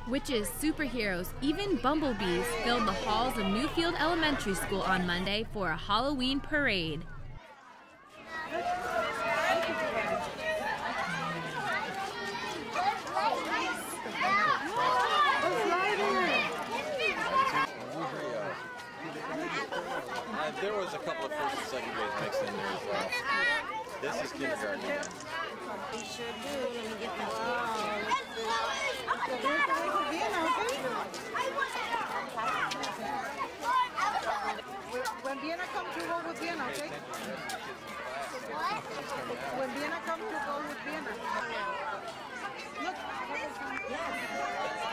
Witches, superheroes, even bumblebees filled the halls of Newfield Elementary School on Monday for a Halloween parade. There was a couple of first and second grades mixed in there as well. This is kindergarten again. We sure do. Let me get that. When Vienna comes to go with Vienna, okay? When Vienna comes to go with Vienna. Look. Yes.